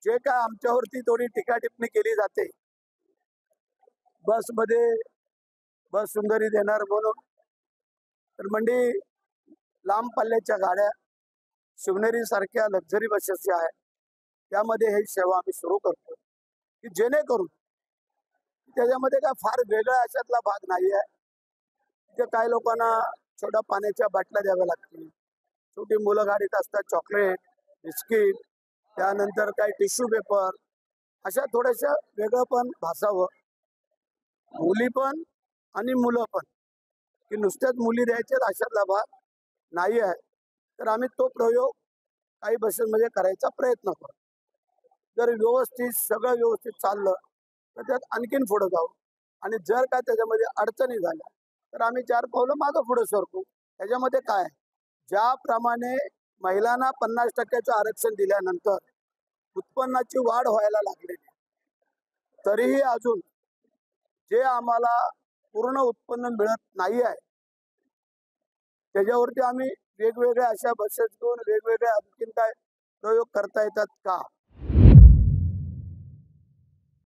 जे काय आमच्यावरती थोडी टीका टिप्पणी केली जाते, बसमध्ये बस सुंदरी देणार म्हणून, तर मंडळी लांब पल्ल्याच्या गाड्या शिवनेरी सारख्या लक्झरी बसेस ज्या आहेत त्यामध्ये ही सेवा आम्ही सुरू करतो, की जेणेकरून त्याच्यामध्ये काय फार वेगळा अशातला भाग नाही आहे. तिथे काही लोकांना छोट्या पाण्याच्या बाटल्या द्याव्या लागतील, छोटी मुलं गाडीत असतात, चॉकलेट, बिस्किट, त्यानंतर काही टिश्यू पेपर, अशा थोड्याशा वेगळं पण भासावं, मुली पण आणि मुलं पण, की नुसत्याच मुली द्यायचे अशातला भाग नाही आहे. तर आम्ही तो प्रयोग काही बसेसमध्ये करायचा प्रयत्न करतो. जर व्यवस्थित सगळं व्यवस्थित चाललं तर त्यात आणखीन पुढे जाऊ, आणि जर काय त्याच्यामध्ये अडचणी झाल्या तर आम्ही 4 पावलं मागं पुढे सरकू. त्याच्यामध्ये काय आहे, ज्याप्रमाणे महिलांना 50% आरक्षण दिल्यानंतर उत्पन्नाची वाढ व्हायला लागलेली, तरीही अजून जे आम्हाला पूर्ण उत्पन्न मिळत नाही आहे त्याच्यावरती आम्ही वेगवेगळ्या अशा बसेस घेऊन वेगवेगळे आणखीन काय प्रयोग करता येतात का,